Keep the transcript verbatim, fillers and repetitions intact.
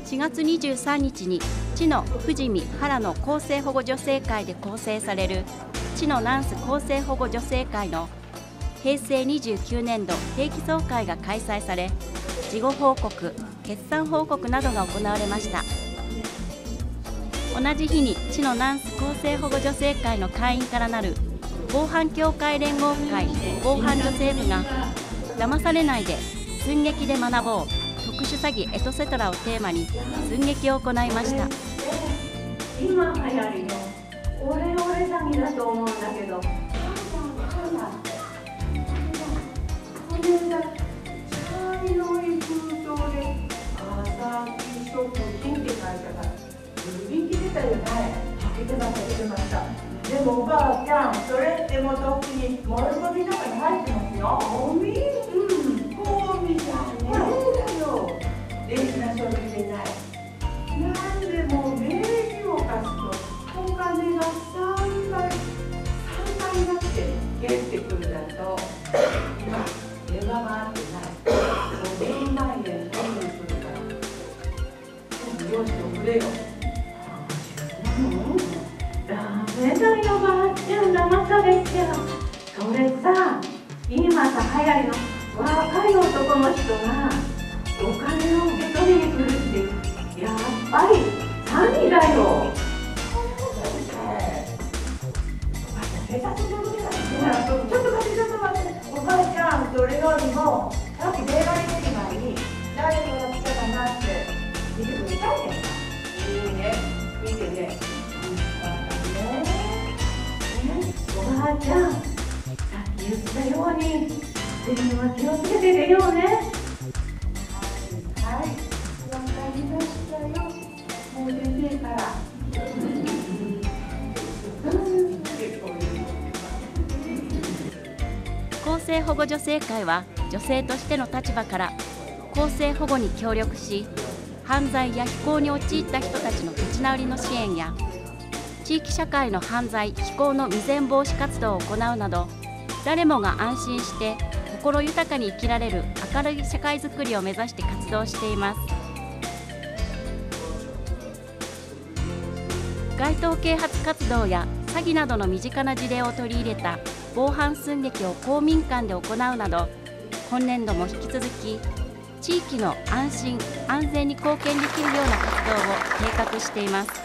しがつにじゅうさんにちに知の富士見原野厚生保護助成会で構成される知のナンス厚生保護助成会のへいせいにじゅうきゅうねんど定期総会が開催され、事後報告、決算報告などが行われました。同じ日に知のナンス厚生保護助成会の会員からなる防犯協会連合会防犯助成部が騙されないで寸劇で学ぼう特殊詐欺エトセトラをテーマに寸劇を行いました。 今流行りのオレオレ詐欺だと思うんだけど、これだ茶色い封筒で朝日食品って会社が売り切れたよね。開けてました開けてました。でもおばあちゃん、それってもうとっくにモルゴミの中に入ってますよ。ゴミ？うん、ゴミじゃねえだよ。大事な書類でない。なんでも名義を貸すとお金がさんばい、さんばいになって返ってくるだと、今、電話があってない。ごじゅうまんえん返ってくるから、用紙をくれよ。うん、ダメだよ、ばあちゃん、騙されちゃう。それさ、今さ、流行りの若い男の人がお金を受け取りに来るっていう、やっぱり詐欺だよ。ちょっと待って、ちょっと待って、おばあちゃん、それよりも、さっき電話に出る前に、誰が来たかなって見てくれたいね。いいね、見てね。おばあちゃん、さっき言ったように、電話気をつけてるよね。はい、はい、わかりましたよ。もう出てから。 厚生保護助成会は女性としての立場から更生保護に協力し、犯罪や非行に陥った人たちの立ち直りの支援や地域社会の犯罪・非行の未然防止活動を行うなど、誰もが安心して心豊かに生きられる明るい社会づくりを目指して活動しています。街頭啓発活動や詐欺などの身近な事例を取り入れた防犯寸劇を公民館で行うなど、今年度も引き続き地域の安心・安全に貢献できるような活動を計画しています。